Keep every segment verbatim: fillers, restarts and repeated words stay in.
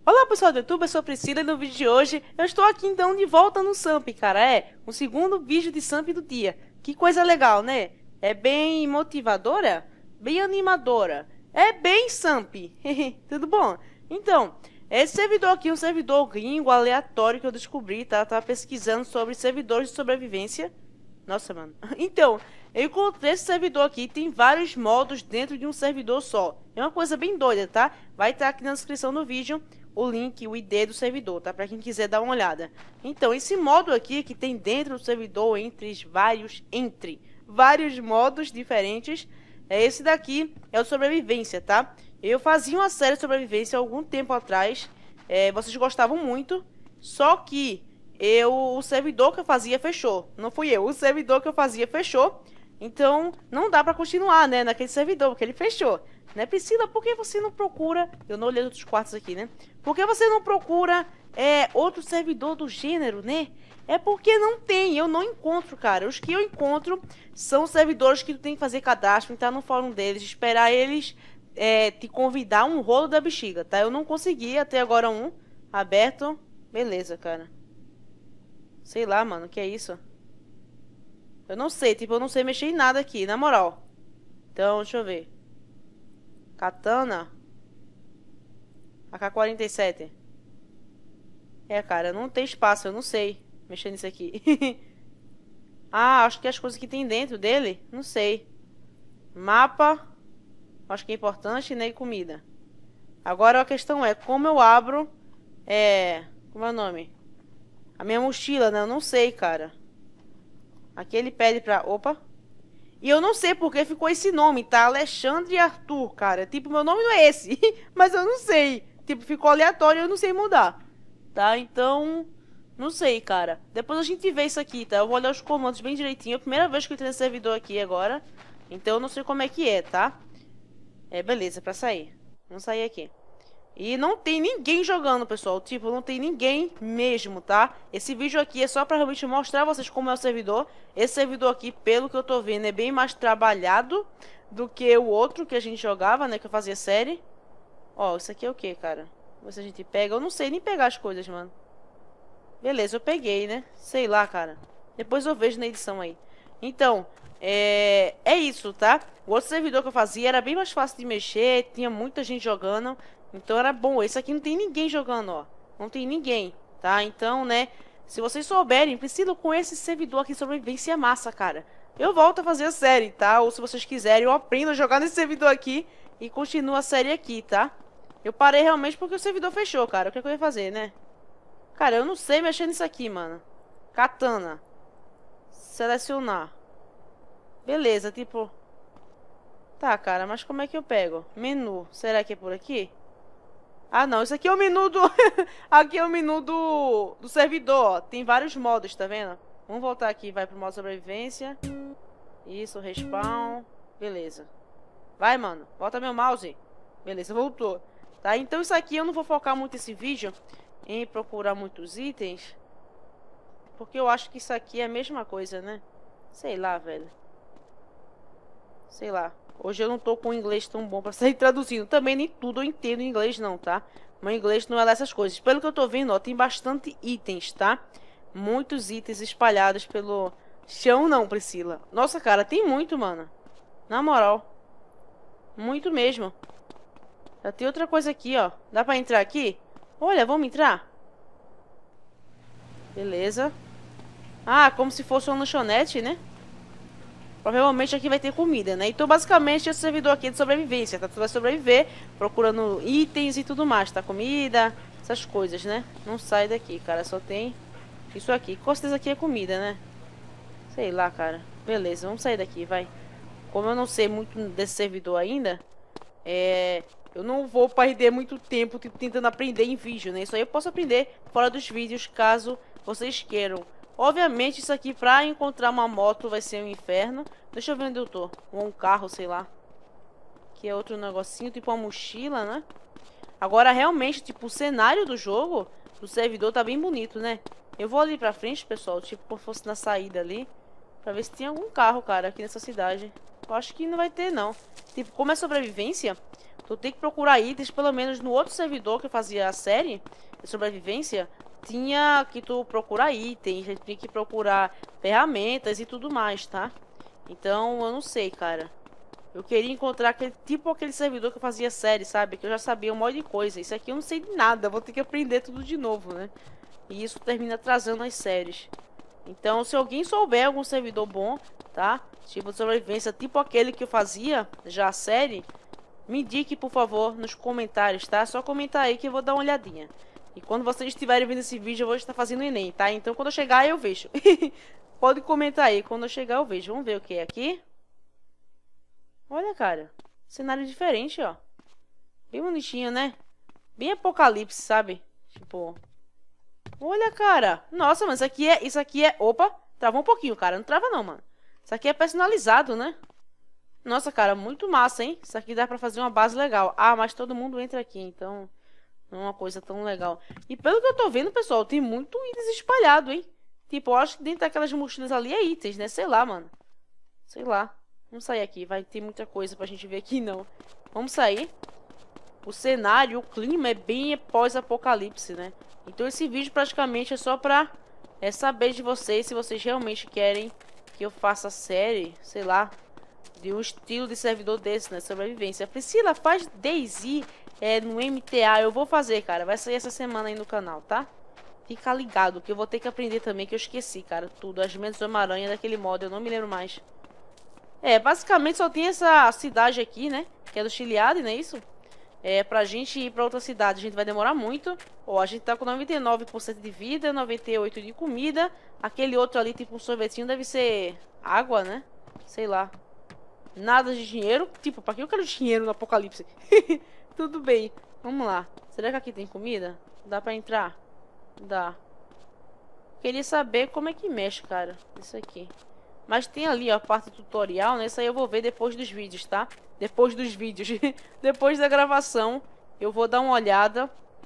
Olá pessoal do YouTube, eu sou a Priscila e no vídeo de hoje eu estou aqui então de volta no Samp, cara. É, o segundo vídeo de Samp do dia. Que coisa legal, né? É bem motivadora, bem animadora, é bem Samp. Tudo bom? Então, esse servidor aqui é um servidor gringo aleatório que eu descobri, tá? Eu tava pesquisando sobre servidores de sobrevivência. Nossa, mano. Então, eu encontrei esse servidor aqui, tem vários modos dentro de um servidor só. É uma coisa bem doida, tá? Vai estar aqui na descrição do vídeo o link, o I D do servidor, tá? Pra quem quiser dar uma olhada. Então, esse modo aqui que tem dentro do servidor, entre vários, entre vários modos diferentes, é esse daqui, é o sobrevivência, tá? Eu fazia uma série de sobrevivência há algum tempo atrás, é, vocês gostavam muito, só que eu, o servidor que eu fazia fechou. Não fui eu, o servidor que eu fazia fechou. Então, não dá pra continuar, né, naquele servidor, porque ele fechou. Né, Priscila, por que você não procura... Eu não olhei outros quartos aqui, né? Por que você não procura é, outro servidor do gênero, né? É porque não tem, eu não encontro, cara. Os que eu encontro são servidores que tu tem que fazer cadastro, entrar no fórum deles, esperar eles é, te convidar um rolo da bexiga, tá? Eu não consegui até agora um aberto. Beleza, cara. Sei lá, mano, o que é isso? Eu não sei, tipo, eu não sei mexer em nada aqui, na moral. Então, deixa eu ver. Katana. A K quarenta e sete. É, cara, não tem espaço, eu não sei mexer nisso aqui. Ah, acho que as coisas que tem dentro dele, não sei. Mapa. Acho que é importante, né? E comida. Agora a questão é, como eu abro... É... Como é o nome? A minha mochila, né? Eu não sei, cara. Aqui ele pede pra... Opa. E eu não sei porque ficou esse nome, tá? Alexandre Arthur, cara. Tipo, meu nome não é esse. Mas eu não sei. Tipo, ficou aleatório e eu não sei mudar. Tá? Então, não sei, cara. Depois a gente vê isso aqui, tá? Eu vou olhar os comandos bem direitinho. É a primeira vez que eu entrei nesse servidor aqui agora. Então eu não sei como é que é, tá? É, beleza, pra sair. Vamos sair aqui. E não tem ninguém jogando, pessoal. Tipo, não tem ninguém mesmo, tá? Esse vídeo aqui é só pra realmente mostrar a vocês como é o servidor. Esse servidor aqui, pelo que eu tô vendo, é bem mais trabalhado do que o outro que a gente jogava, né? Que eu fazia série. Ó, isso aqui é o que, cara? Vê se a gente pega. Eu não sei nem pegar as coisas, mano. Beleza, eu peguei, né? Sei lá, cara. Depois eu vejo na edição aí. Então, é... é isso, tá? O outro servidor que eu fazia era bem mais fácil de mexer. Tinha muita gente jogando. Então era bom. Esse aqui não tem ninguém jogando, ó. Não tem ninguém, tá? Então, né? Se vocês souberem, Priscila, com esse servidor aqui sobrevivência massa, cara. Eu volto a fazer a série, tá? Ou se vocês quiserem, eu aprendo a jogar nesse servidor aqui e continuo a série aqui, tá? Eu parei realmente porque o servidor fechou, cara. O que, é que eu ia fazer, né? Cara, eu não sei mexer nisso aqui, mano. Katana. Selecionar. Beleza, tipo... Tá, cara, mas como é que eu pego? Menu. Será que é por aqui? Ah, não. Isso aqui é o menu do... Aqui é o menu do... do servidor, ó. Tem vários modos, tá vendo? Vamos voltar aqui. Vai pro modo sobrevivência. Isso, respawn. Beleza. Vai, mano. Volta meu mouse. Beleza, voltou. Tá? Então isso aqui eu não vou focar muito esse vídeo em procurar muitos itens. Porque eu acho que isso aqui é a mesma coisa, né? Sei lá, velho. Sei lá. Hoje eu não tô com inglês tão bom pra sair traduzindo. Também nem tudo eu entendo em inglês não, tá? Meu inglês não é dessas coisas. Pelo que eu tô vendo, ó, tem bastante itens, tá? Muitos itens espalhados pelo chão não, Priscila. Nossa, cara, tem muito, mano. Na moral. Muito mesmo. Já tem outra coisa aqui, ó. Dá pra entrar aqui? Olha, vamos entrar? Beleza. Ah, como se fosse uma lanchonete, né? Provavelmente aqui vai ter comida, né? Então, basicamente, esse servidor aqui é de sobrevivência, tá? Tu vai sobreviver procurando itens e tudo mais, tá? Comida, essas coisas, né? Não sai daqui, cara. Só tem isso aqui. Com certeza aqui é comida, né? Sei lá, cara. Beleza, vamos sair daqui, vai. Como eu não sei muito desse servidor ainda, é... eu não vou perder muito tempo tentando aprender em vídeo, né? Isso aí eu posso aprender fora dos vídeos, caso vocês queiram. Obviamente, isso aqui pra encontrar uma moto vai ser um inferno. Deixa eu ver onde eu tô. Ou um carro, sei lá. Que é outro negocinho, tipo uma mochila, né? Agora, realmente, tipo, o cenário do jogo, do servidor, tá bem bonito, né? Eu vou ali pra frente, pessoal, tipo, como fosse na saída ali. Pra ver se tem algum carro, cara, aqui nessa cidade. Eu acho que não vai ter, não. Tipo, como é sobrevivência, Tu tem que procurar itens, pelo menos no outro servidor que eu fazia a série de sobrevivência, tinha que tu procurar itens, a gente tinha que procurar ferramentas e tudo mais, tá? Então, eu não sei, cara. Eu queria encontrar aquele tipo aquele servidor que eu fazia série, sabe? Que eu já sabia um monte de coisa. Isso aqui eu não sei de nada, vou ter que aprender tudo de novo, né? E isso termina atrasando as séries. Então, se alguém souber algum servidor bom, tá? Tipo de sobrevivência, tipo aquele que eu fazia já a série, me indique, por favor, nos comentários, tá? Só comentar aí que eu vou dar uma olhadinha. E quando vocês estiverem vendo esse vídeo, eu vou estar fazendo o Enem, tá? Então, quando eu chegar, eu vejo. Pode comentar aí. Quando eu chegar, eu vejo. Vamos ver o que é aqui. Olha, cara. Cenário diferente, ó. Bem bonitinho, né? Bem apocalipse, sabe? Tipo... Olha, cara. Nossa, mas isso aqui é... Isso aqui é... Opa. Travou um pouquinho, cara. Não trava não, mano. Isso aqui é personalizado, né? Nossa, cara. Muito massa, hein? Isso aqui dá pra fazer uma base legal. Ah, mas todo mundo entra aqui, então... Não é uma coisa tão legal. E pelo que eu tô vendo, pessoal, tem muito itens espalhado, hein? Tipo, eu acho que dentro daquelas mochilas ali é itens, né? Sei lá, mano. Sei lá. Vamos sair aqui. Vai ter muita coisa pra gente ver aqui, não. Vamos sair. O cenário, o clima é bem pós-apocalipse, né? Então esse vídeo praticamente é só pra é, saber de vocês se vocês realmente querem que eu faça série, sei lá, de um estilo de servidor desse, né? Sobrevivência. Priscila, faz DayZ é, no M T A. Eu vou fazer, cara. Vai sair essa semana aí no canal, tá? Fica ligado, que eu vou ter que aprender também, que eu esqueci, cara, tudo. As mentes do Homem-Aranha daquele modo, eu não me lembro mais. É, basicamente só tem essa cidade aqui, né? Que é do Chiliade, não é isso? É, pra gente ir pra outra cidade, a gente vai demorar muito. Ó, a gente tá com noventa e nove por cento de vida, noventa e oito por cento de comida. Aquele outro ali, tipo um sorvetinho, deve ser água, né? Sei lá. Nada de dinheiro. Tipo, pra que eu quero dinheiro no apocalipse? Tudo bem. Vamos lá. Será que aqui tem comida? Dá pra entrar? Dá. Queria saber como é que mexe, cara. Isso aqui. Mas tem ali ó, a parte tutorial, né? Isso aí eu vou ver depois dos vídeos, tá? Depois dos vídeos. Depois da gravação, eu vou dar uma olhada.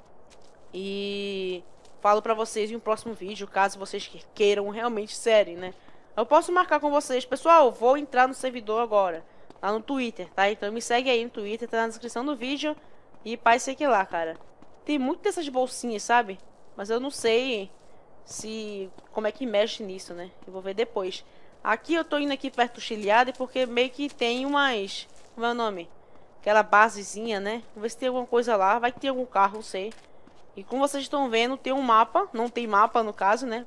E falo pra vocês em um próximo vídeo, caso vocês queiram realmente série, né? Eu posso marcar com vocês. Pessoal, vou entrar no servidor agora. Lá no Twitter, tá? Então me segue aí no Twitter, tá na descrição do vídeo. E pai, sei que lá, cara. Tem muito dessas bolsinhas, sabe? Mas eu não sei se... como é que mexe nisso, né? Eu vou ver depois. Aqui eu tô indo aqui perto do Chiliade porque meio que tem umas... Como é o nome? Aquela basezinha, né? Vamos ver se tem alguma coisa lá. Vai que tem algum carro, não sei. E como vocês estão vendo, tem um mapa. Não tem mapa no caso, né?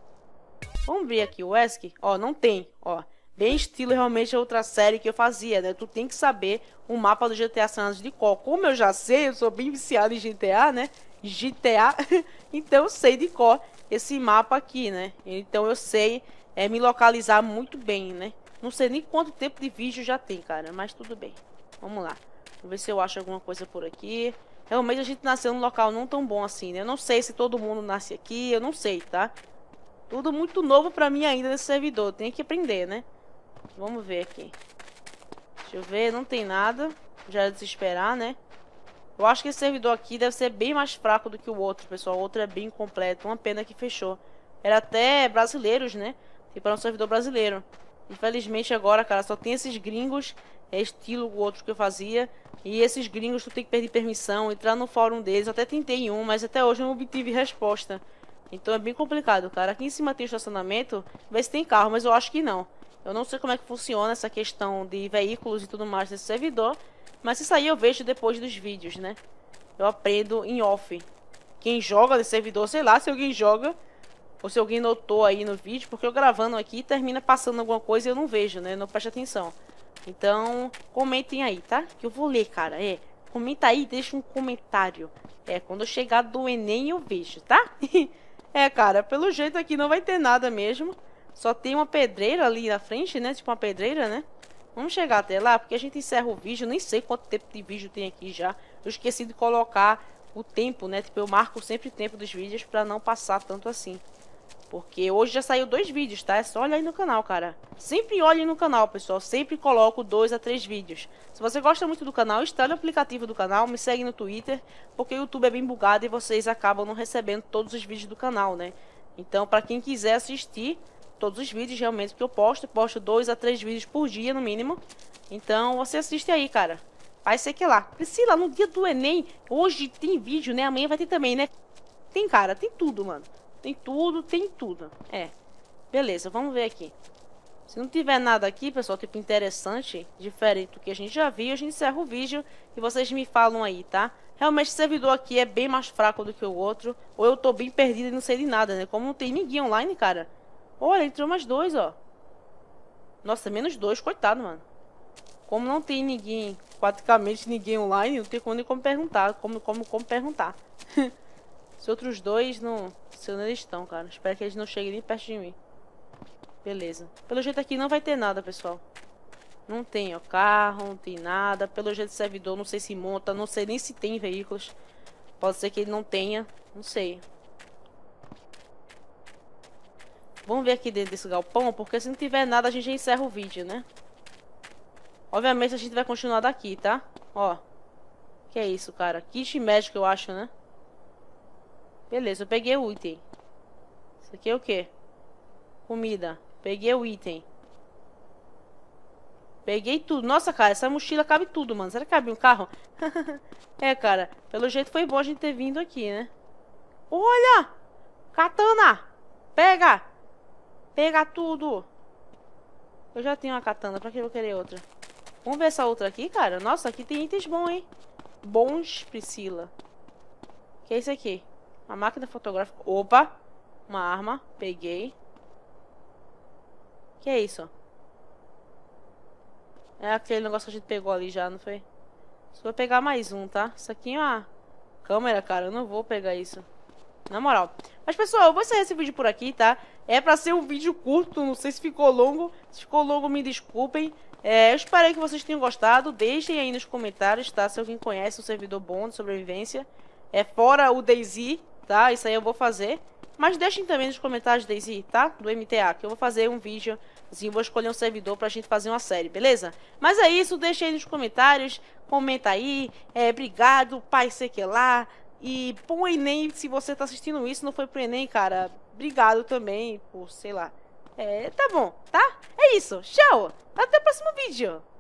Vamos ver aqui o ESC. Ó, não tem. Ó, bem estilo realmente a outra série que eu fazia, né? Tu tem que saber o mapa do G T A San Andreas de cor. Como eu já sei, eu sou bem viciado em G T A, né? G T A. Então eu sei de cor esse mapa aqui, né? Então eu sei... É me localizar muito bem, né? Não sei nem quanto tempo de vídeo já tem, cara. Mas tudo bem. Vamos lá. Vamos ver se eu acho alguma coisa por aqui. Realmente a gente nasceu num local não tão bom assim, né? Eu não sei se todo mundo nasce aqui. Eu não sei, tá? Tudo muito novo pra mim ainda nesse servidor. Tem que aprender, né? Vamos ver aqui. Deixa eu ver. Não tem nada. Já é de se esperar, né? Eu acho que esse servidor aqui deve ser bem mais fraco do que o outro, pessoal. O outro é bem completo. Uma pena que fechou. Era até brasileiros, né? Tipo, era um servidor brasileiro. Infelizmente agora, cara, só tem esses gringos. É estilo o outro que eu fazia. E esses gringos tu tem que pedir permissão, entrar no fórum deles. Eu até tentei em um, mas até hoje eu não obtive resposta. Então é bem complicado, cara. Aqui em cima tem estacionamento. Vê se tem carro, mas eu acho que não. Eu não sei como é que funciona essa questão de veículos e tudo mais desse servidor. Mas isso aí eu vejo depois dos vídeos, né? Eu aprendo em off. Quem joga nesse servidor, sei lá se alguém joga... Ou se alguém notou aí no vídeo, porque eu gravando aqui termina passando alguma coisa e eu não vejo, né? Não preste atenção. Então, comentem aí, tá? Que eu vou ler, cara. É, comenta aí, deixa um comentário. É, quando eu chegar do Enem eu vejo, tá? É, cara, pelo jeito aqui não vai ter nada mesmo. Só tem uma pedreira ali na frente, né? Tipo uma pedreira, né? Vamos chegar até lá, porque a gente encerra o vídeo. Eu nem sei quanto tempo de vídeo tem aqui já. Eu esqueci de colocar o tempo, né? Tipo, eu marco sempre o tempo dos vídeos pra não passar tanto assim. Porque hoje já saiu dois vídeos, tá? É só olhar aí no canal, cara. Sempre olhem no canal, pessoal. Sempre coloco dois a três vídeos. Se você gosta muito do canal, instale o aplicativo do canal. Me segue no Twitter. Porque o YouTube é bem bugado e vocês acabam não recebendo todos os vídeos do canal, né? Então, pra quem quiser assistir todos os vídeos realmente que eu posto, eu posto dois a três vídeos por dia, no mínimo. Então, você assiste aí, cara. Vai ser que lá. Priscila, no dia do Enem, hoje tem vídeo, né? Amanhã vai ter também, né? Tem, cara, tem tudo, mano. Tem tudo, tem tudo. É. Beleza, vamos ver aqui. Se não tiver nada aqui, pessoal, tipo interessante, diferente do que a gente já viu, a gente encerra o vídeo e vocês me falam aí, tá? Realmente esse servidor aqui é bem mais fraco do que o outro. Ou eu tô bem perdido e não sei de nada, né? Como não tem ninguém online, cara. Olha, entrou mais dois, ó. Nossa, menos dois, coitado, mano. Como não tem ninguém, praticamente ninguém online, não tem como nem como perguntar. Como, como, como perguntar. Os outros dois não sei onde eles estão, cara. Espero que eles não cheguem nem perto de mim. Beleza. Pelo jeito aqui não vai ter nada, pessoal. Não tem, ó, carro, não tem nada. Pelo jeito do servidor, não sei se monta, não sei nem se tem veículos. Pode ser que ele não tenha, não sei. Vamos ver aqui dentro desse galpão, porque se não tiver nada a gente já encerra o vídeo, né? Obviamente a gente vai continuar daqui, tá? Ó. Que é isso, cara? Kit médico, eu acho, né? Beleza, eu peguei o item. Isso aqui é o quê? Comida. Peguei o item. Peguei tudo. Nossa, cara, essa mochila cabe tudo, mano. Será que cabe um carro? É, cara. Pelo jeito foi bom a gente ter vindo aqui, né? Olha! Katana! Pega! Pega tudo! Eu já tenho uma katana. Pra que eu vou querer outra? Vamos ver essa outra aqui, cara. Nossa, aqui tem itens bons, hein? Bons, Priscila. O que é isso aqui? Uma máquina fotográfica. Opa! Uma arma. Peguei. Que é isso? É aquele negócio que a gente pegou ali já, não foi? Só vou pegar mais um, tá? Isso aqui é uma câmera, cara. Eu não vou pegar isso. Na moral. Mas, pessoal, eu vou encerrar esse vídeo por aqui, tá? É pra ser um vídeo curto. Não sei se ficou longo. Se ficou longo, me desculpem. É, eu espero que vocês tenham gostado. Deixem aí nos comentários, tá? Se alguém conhece um servidor bom de sobrevivência. É fora o DayZ, tá? Isso aí eu vou fazer. Mas deixem também nos comentários, DayZ, tá? Do M T A, que eu vou fazer um vídeo, assim, vou escolher um servidor pra gente fazer uma série, beleza? Mas é isso, deixem aí nos comentários, comenta aí, é, obrigado, pai sei que lá, e pro Enem, se você tá assistindo isso, não foi pro Enem, cara, obrigado também, por, sei lá. É, tá bom, tá? É isso, tchau, até o próximo vídeo.